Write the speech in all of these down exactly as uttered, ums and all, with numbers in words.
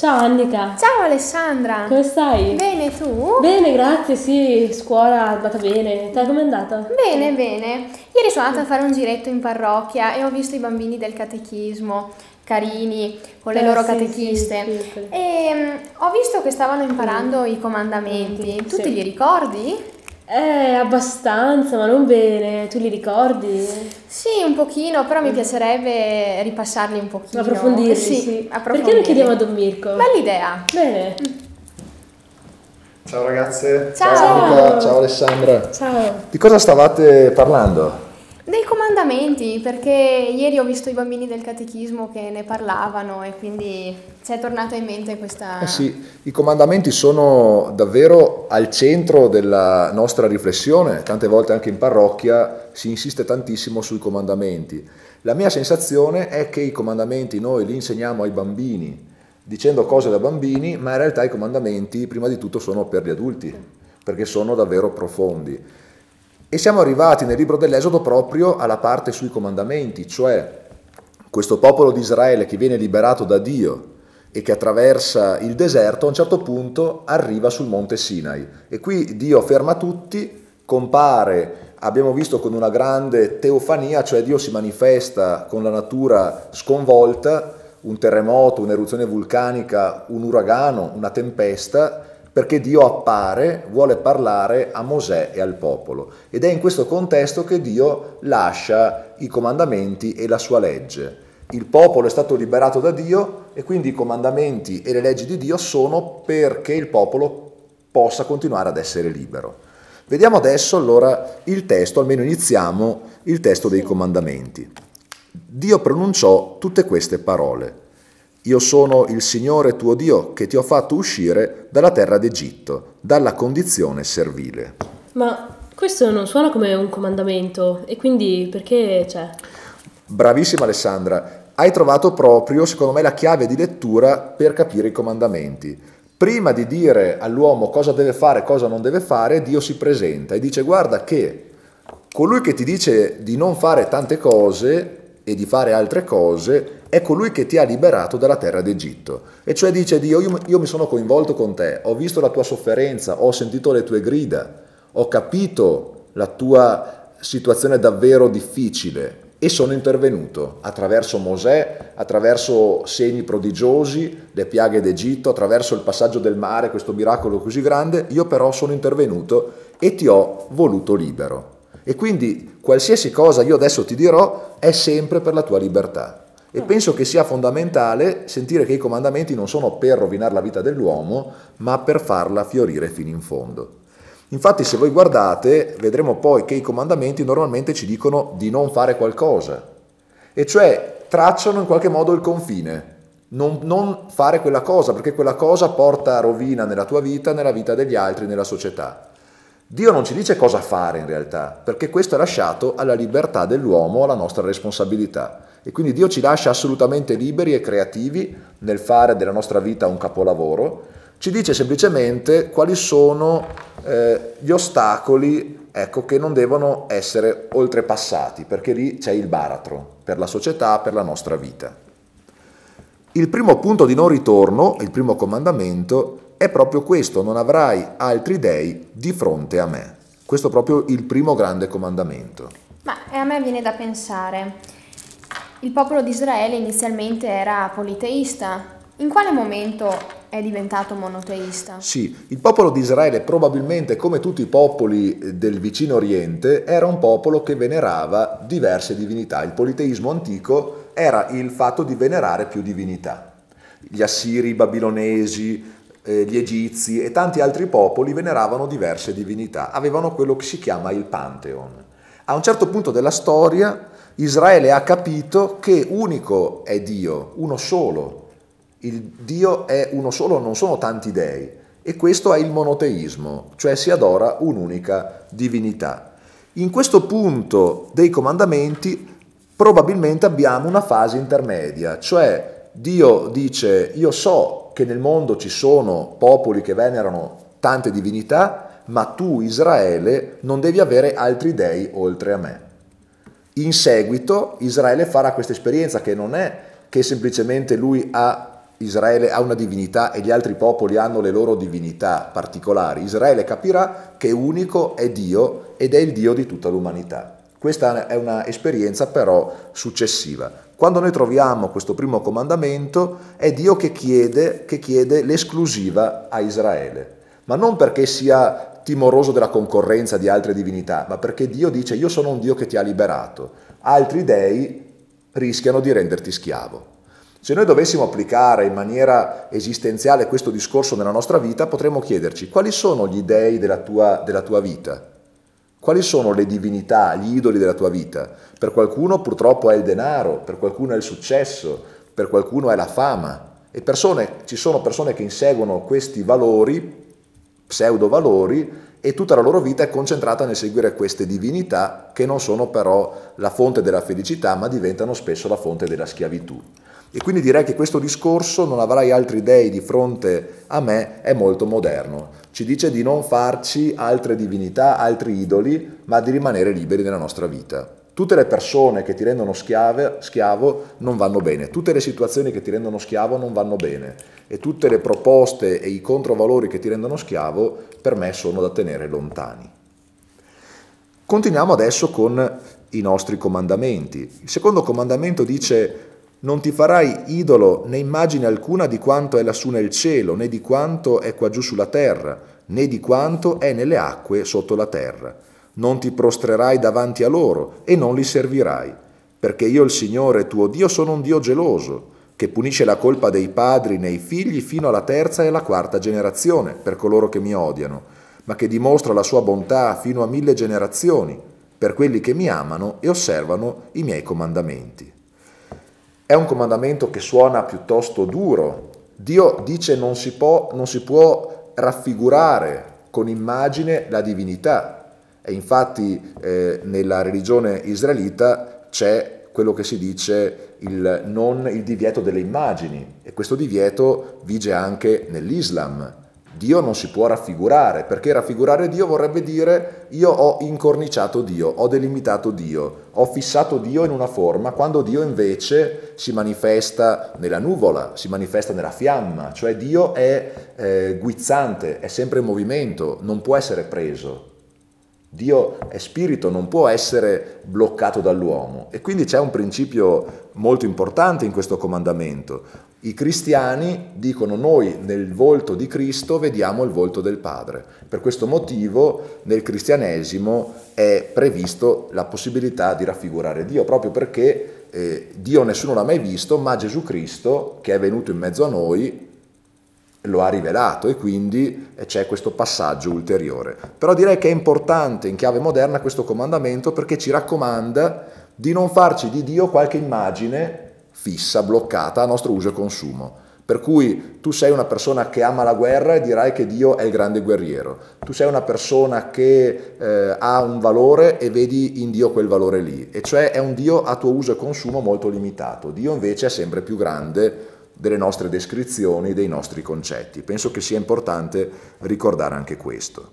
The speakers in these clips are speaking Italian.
Ciao Annica. Ciao Alessandra. Come stai? Bene, tu? Bene, grazie, sì, scuola è andata bene. Te com'è andata? Bene, bene. Ieri sono andata a fare un giretto in parrocchia e ho visto i bambini del catechismo, carini, con le Eh, loro sì, catechiste. sì, sì. E mm, ho visto che stavano imparando Mm. i comandamenti. Tu Sì. te li ricordi? Eh, abbastanza, ma non bene. Tu li ricordi? Sì, un pochino, però mi piacerebbe ripassarli un pochino. Approfondirli, Sì, sì. approfondirli. Perché non chiediamo a Don Mirko? Bella idea. Bene. Ciao ragazze, Ciao. Annica, ciao Alessandra. Ciao. Di cosa stavate parlando? Dei comandamenti, perché ieri ho visto i bambini del catechismo che ne parlavano e quindi ci è tornata in mente questa... Eh sì, i comandamenti sono davvero al centro della nostra riflessione, tante volte anche in parrocchia si insiste tantissimo sui comandamenti. La mia sensazione è che i comandamenti noi li insegniamo ai bambini, dicendo cose da bambini, ma in realtà i comandamenti prima di tutto sono per gli adulti, perché sono davvero profondi. E siamo arrivati nel libro dell'Esodo proprio alla parte sui comandamenti, cioè questo popolo di Israele che viene liberato da Dio e che attraversa il deserto, a un certo punto arriva sul monte Sinai. E qui Dio ferma tutti, compare, abbiamo visto, con una grande teofania, cioè Dio si manifesta con la natura sconvolta, un terremoto, un'eruzione vulcanica, un uragano, una tempesta, perché Dio appare, vuole parlare a Mosè e al popolo. Ed è in questo contesto che Dio lascia i comandamenti e la sua legge. Il popolo è stato liberato da Dio e quindi i comandamenti e le leggi di Dio sono perché il popolo possa continuare ad essere libero. Vediamo adesso allora il testo, almeno iniziamo il testo dei comandamenti. Dio pronunciò tutte queste parole. Io sono il Signore tuo Dio che ti ho fatto uscire dalla terra d'Egitto, dalla condizione servile. Ma questo non suona come un comandamento, e quindi perché c'è? Bravissima Alessandra, hai trovato proprio, secondo me, la chiave di lettura per capire i comandamenti. Prima di dire all'uomo cosa deve fare e cosa non deve fare, Dio si presenta e dice: guarda che colui che ti dice di non fare tante cose e di fare altre cose è colui che ti ha liberato dalla terra d'Egitto. E cioè dice Dio: io, io mi sono coinvolto con te, ho visto la tua sofferenza, ho sentito le tue grida, ho capito la tua situazione davvero difficile e sono intervenuto attraverso Mosè, attraverso segni prodigiosi, le piaghe d'Egitto, attraverso il passaggio del mare, questo miracolo così grande. Io però sono intervenuto e ti ho voluto libero. E quindi qualsiasi cosa io adesso ti dirò è sempre per la tua libertà. E penso che sia fondamentale sentire che i comandamenti non sono per rovinare la vita dell'uomo, ma per farla fiorire fino in fondo. Infatti, se voi guardate, vedremo poi che i comandamenti normalmente ci dicono di non fare qualcosa, e cioè tracciano in qualche modo il confine. Non, non fare quella cosa, perché quella cosa porta rovina nella tua vita, nella vita degli altri, nella società. Dio non ci dice cosa fare in realtà, perché questo è lasciato alla libertà dell'uomo, alla nostra responsabilità. E quindi Dio ci lascia assolutamente liberi e creativi nel fare della nostra vita un capolavoro. Ci dice semplicemente quali sono eh, gli ostacoli, ecco, che non devono essere oltrepassati, perché lì c'è il baratro per la società, per la nostra vita. Il primo punto di non ritorno, il primo comandamento, è proprio questo: non avrai altri dei di fronte a me. Questo è proprio il primo grande comandamento. Ma a me viene da pensare, il popolo di Israele inizialmente era politeista. In quale momento è diventato monoteista? Sì, il popolo di Israele probabilmente, come tutti i popoli del vicino Oriente, era un popolo che venerava diverse divinità. Il politeismo antico era il fatto di venerare più divinità. Gli assiri, i babilonesi, eh, gli egizi e tanti altri popoli veneravano diverse divinità, avevano quello che si chiama il Pantheon. A un certo punto della storia Israele ha capito che unico è Dio, uno solo. Il Dio è uno solo, non sono tanti dei, e questo è il monoteismo, cioè si adora un'unica divinità. In questo punto dei comandamenti probabilmente abbiamo una fase intermedia, cioè Dio dice: io so che nel mondo ci sono popoli che venerano tante divinità, ma tu Israele non devi avere altri dei oltre a me. In seguito Israele farà questa esperienza che non è che semplicemente lui ha Israele ha una divinità e gli altri popoli hanno le loro divinità particolari, Israele capirà che unico è Dio ed è il Dio di tutta l'umanità. Questa è una esperienza però successiva. Quando noi troviamo questo primo comandamento è Dio che chiede, che chiede l'esclusiva a Israele, ma non perché sia timoroso della concorrenza di altre divinità, ma perché Dio dice: io sono un Dio che ti ha liberato, altri dei rischiano di renderti schiavo. Se noi dovessimo applicare in maniera esistenziale questo discorso nella nostra vita, potremmo chiederci: quali sono gli dei della tua, della tua vita? Quali sono le divinità, gli idoli della tua vita? Per qualcuno purtroppo è il denaro, per qualcuno è il successo, per qualcuno è la fama. E persone, ci sono persone che inseguono questi valori, pseudo valori, e tutta la loro vita è concentrata nel seguire queste divinità che non sono però la fonte della felicità, ma diventano spesso la fonte della schiavitù. E quindi direi che questo discorso, non avrai altri dei di fronte a me, è molto moderno. Ci dice di non farci altre divinità, altri idoli, ma di rimanere liberi nella nostra vita. Tutte le persone che ti rendono schiave, schiavo non vanno bene, tutte le situazioni che ti rendono schiavo non vanno bene e tutte le proposte e i controvalori che ti rendono schiavo per me sono da tenere lontani. Continuiamo adesso con i nostri comandamenti. Il secondo comandamento dice: non ti farai idolo né immagine alcuna di quanto è lassù nel cielo, né di quanto è qua giù sulla terra, né di quanto è nelle acque sotto la terra. Non ti prostrerai davanti a loro e non li servirai, perché io, il Signore tuo Dio, sono un Dio geloso, che punisce la colpa dei padri nei figli fino alla terza e alla quarta generazione per coloro che mi odiano, ma che dimostra la sua bontà fino a mille generazioni per quelli che mi amano e osservano i miei comandamenti. È un comandamento che suona piuttosto duro. Dio dice non si può, non si può raffigurare con immagine la divinità. E infatti eh, nella religione israelita c'è quello che si dice il, non, il divieto delle immagini, e questo divieto vige anche nell'Islam. Dio non si può raffigurare, perché raffigurare Dio vorrebbe dire: io ho incorniciato Dio, ho delimitato Dio, ho fissato Dio in una forma, quando Dio invece si manifesta nella nuvola, si manifesta nella fiamma, cioè Dio è eh, guizzante, è sempre in movimento, non può essere preso. Dio è spirito, non può essere bloccato dall'uomo, e quindi c'è un principio molto importante in questo comandamento. I cristiani dicono: noi nel volto di Cristo vediamo il volto del Padre. Per questo motivo nel cristianesimo è previsto la possibilità di raffigurare Dio, proprio perché eh, Dio nessuno l'ha mai visto, ma Gesù Cristo, che è venuto in mezzo a noi, lo ha rivelato, e quindi c'è questo passaggio ulteriore. Però direi che è importante in chiave moderna questo comandamento, perché ci raccomanda di non farci di Dio qualche immagine fissa, bloccata a nostro uso e consumo. Per cui tu sei una persona che ama la guerra e dirai che Dio è il grande guerriero. Tu sei una persona che eh, ha un valore e vedi in Dio quel valore lì, e cioè è un Dio a tuo uso e consumo molto limitato. Dio invece è sempre più grande delle nostre descrizioni, dei nostri concetti. Penso che sia importante ricordare anche questo.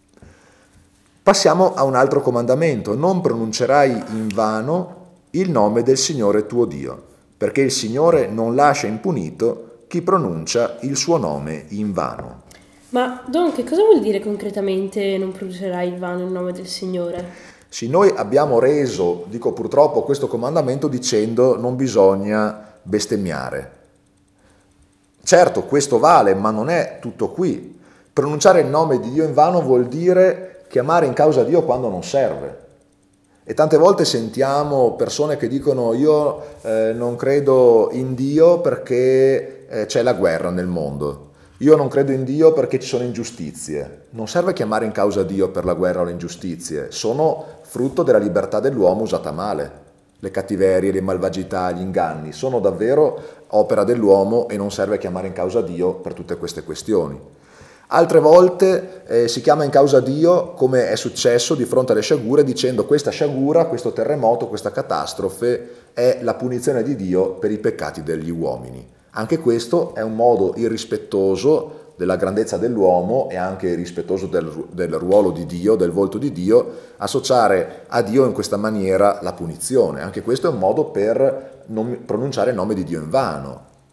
Passiamo a un altro comandamento: non pronuncerai in vano il nome del Signore tuo Dio, perché il Signore non lascia impunito chi pronuncia il suo nome in vano. Ma Don, che cosa vuol dire concretamente non pronuncerai in vano il nome del Signore? Sì, noi abbiamo reso, dico purtroppo, questo comandamento dicendo non bisogna bestemmiare. Certo, questo vale, ma non è tutto qui. Pronunciare il nome di Dio in vano vuol dire chiamare in causa Dio quando non serve. E tante volte sentiamo persone che dicono: io eh, non credo in Dio perché eh, c'è la guerra nel mondo. Io non credo in Dio perché ci sono ingiustizie. Non serve chiamare in causa Dio per la guerra o le ingiustizie. Sono frutto della libertà dell'uomo usata male. Le cattiverie, le malvagità, gli inganni sono davvero opera dell'uomo e non serve chiamare in causa Dio per tutte queste questioni. Altre volte eh, si chiama in causa Dio, come è successo di fronte alle sciagure, dicendo: questa sciagura, questo terremoto, questa catastrofe è la punizione di Dio per i peccati degli uomini. Anche questo è un modo irrispettoso della grandezza dell'uomo e anche irrispettoso del, del ruolo di Dio, del volto di Dio, associare a Dio in questa maniera la punizione. Anche questo è un modo per non pronunciare il nome di Dio in vano.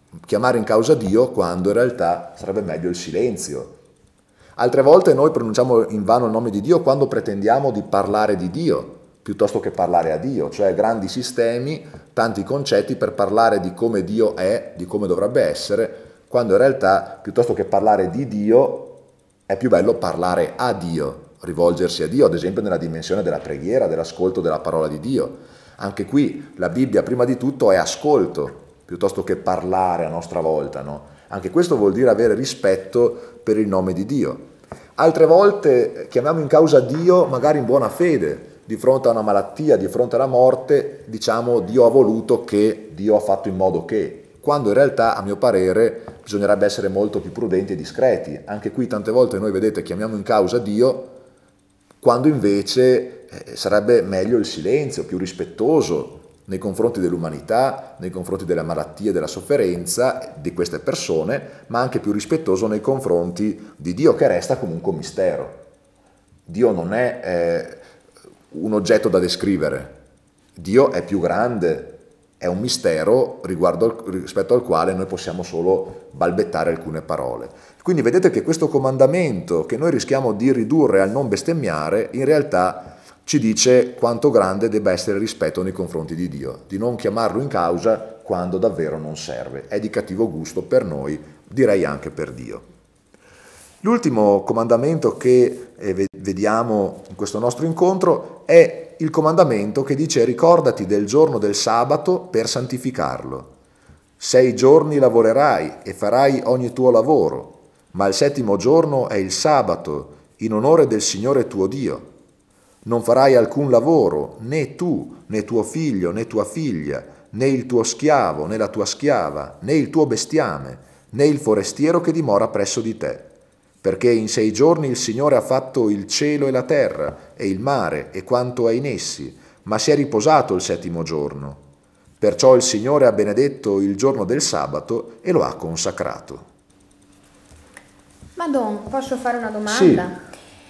chiamare in causa Dio quando in realtà sarebbe meglio il silenzio. Altre volte noi pronunciamo invano il nome di Dio quando pretendiamo di parlare di Dio piuttosto che parlare a Dio, cioè grandi sistemi, tanti concetti per parlare di come Dio è, di come dovrebbe essere, quando in realtà piuttosto che parlare di Dio è più bello parlare a Dio, rivolgersi a Dio, ad esempio nella dimensione della preghiera, dell'ascolto della parola di Dio. Anche qui la Bibbia prima di tutto è ascolto, piuttosto che parlare a nostra volta, no? Anche questo vuol dire avere rispetto per il nome di Dio. Altre volte chiamiamo in causa Dio magari in buona fede, di fronte a una malattia, di fronte alla morte, diciamo Dio ha voluto che, Dio ha fatto in modo che, quando in realtà a mio parere bisognerebbe essere molto più prudenti e discreti. Anche qui tante volte noi vedete chiamiamo in causa Dio, quando invece eh, sarebbe meglio il silenzio, più rispettoso nei confronti dell'umanità, nei confronti della malattia e della sofferenza di queste persone, ma anche più rispettoso nei confronti di Dio, che resta comunque un mistero. Dio non è eh, un oggetto da descrivere, Dio è più grande, è un mistero riguardo al, rispetto al quale noi possiamo solo balbettare alcune parole. Quindi vedete che questo comandamento che noi rischiamo di ridurre al non bestemmiare, in realtà ci dice quanto grande debba essere il rispetto nei confronti di Dio, di non chiamarlo in causa quando davvero non serve. È di cattivo gusto per noi, direi anche per Dio. L'ultimo comandamento che eh, vediamo in questo nostro incontro è il comandamento che dice: ricordati del giorno del sabato per santificarlo. Sei giorni lavorerai e farai ogni tuo lavoro, ma il settimo giorno è il sabato, in onore del Signore tuo Dio. Non farai alcun lavoro, né tu, né tuo figlio, né tua figlia, né il tuo schiavo, né la tua schiava, né il tuo bestiame, né il forestiero che dimora presso di te. Perché in sei giorni il Signore ha fatto il cielo e la terra, e il mare, e quanto è in essi, ma si è riposato il settimo giorno. Perciò il Signore ha benedetto il giorno del sabato e lo ha consacrato. Madon, posso fare una domanda? Sì.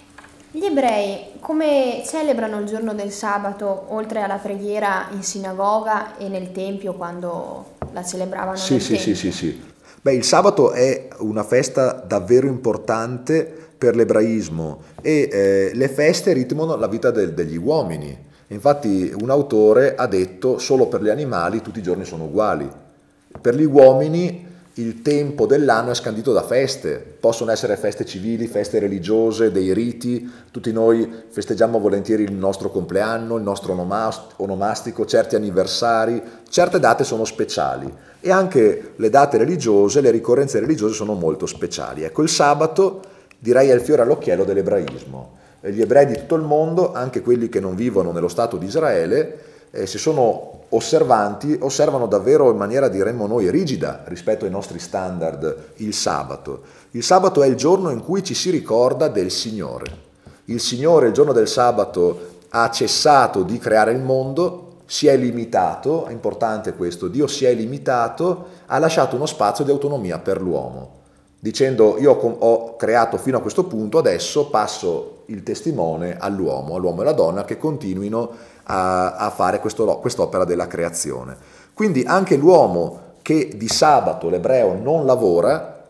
Gli ebrei come celebrano il giorno del sabato, oltre alla preghiera in sinagoga e nel tempio quando la celebravano Sì, nel sì, tempio? sì, sì, sì. Beh, il sabato è una festa davvero importante per l'ebraismo e eh, le feste ritmano la vita del- degli uomini. Infatti un autore ha detto: solo per gli animali tutti i giorni sono uguali. Per gli uomini il tempo dell'anno è scandito da feste, possono essere feste civili, feste religiose, dei riti, tutti noi festeggiamo volentieri il nostro compleanno, il nostro onomast- onomastico, certi anniversari, certe date sono speciali e anche le date religiose, le ricorrenze religiose sono molto speciali. Ecco, il sabato direi è il fiore all'occhiello dell'ebraismo. E gli ebrei di tutto il mondo, anche quelli che non vivono nello Stato di Israele, eh, se sono osservanti, osservano davvero in maniera, diremmo noi, rigida rispetto ai nostri standard il sabato. Il sabato è il giorno in cui ci si ricorda del Signore. Il Signore, il giorno del sabato, ha cessato di creare il mondo, si è limitato, è importante questo, Dio si è limitato, ha lasciato uno spazio di autonomia per l'uomo, dicendo: io ho creato fino a questo punto, adesso passo il testimone all'uomo, all'uomo e alla donna che continuino a, a fare questo, quest'opera della creazione. Quindi anche l'uomo che di sabato, l'ebreo, non lavora,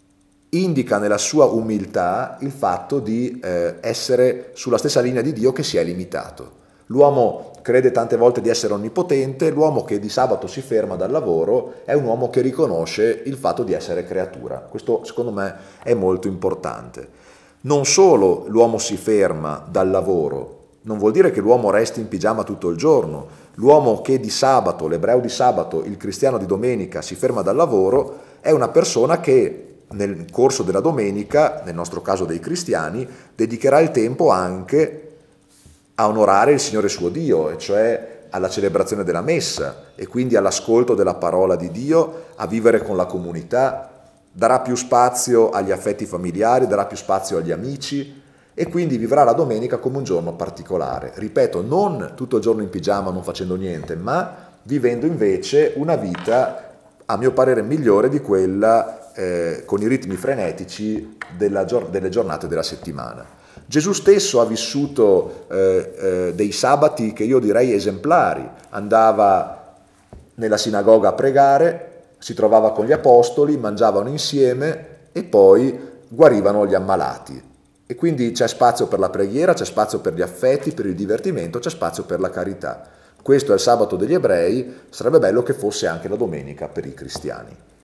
indica nella sua umiltà il fatto di eh, essere sulla stessa linea di Dio che si è limitato. L'uomo crede tante volte di essere onnipotente, l'uomo che di sabato si ferma dal lavoro è un uomo che riconosce il fatto di essere creatura. Questo secondo me è molto importante. Non solo l'uomo si ferma dal lavoro, non vuol dire che l'uomo resti in pigiama tutto il giorno. L'uomo che di sabato, l'ebreo di sabato, il cristiano di domenica si ferma dal lavoro è una persona che nel corso della domenica, nel nostro caso dei cristiani, dedicherà il tempo anche a onorare il Signore suo Dio, e cioè alla celebrazione della messa e quindi all'ascolto della parola di Dio, a vivere con la comunità, darà più spazio agli affetti familiari, darà più spazio agli amici e quindi vivrà la domenica come un giorno particolare. Ripeto, non tutto il giorno in pigiama non facendo niente, ma vivendo invece una vita, a mio parere, migliore di quella eh, con i ritmi frenetici della, delle giornate della settimana. Gesù stesso ha vissuto eh, eh, dei sabati che io direi esemplari, andava nella sinagoga a pregare, si trovava con gli apostoli, mangiavano insieme e poi guarivano gli ammalati. E quindi c'è spazio per la preghiera, c'è spazio per gli affetti, per il divertimento, c'è spazio per la carità. Questo è il sabato degli ebrei, sarebbe bello che fosse anche la domenica per i cristiani.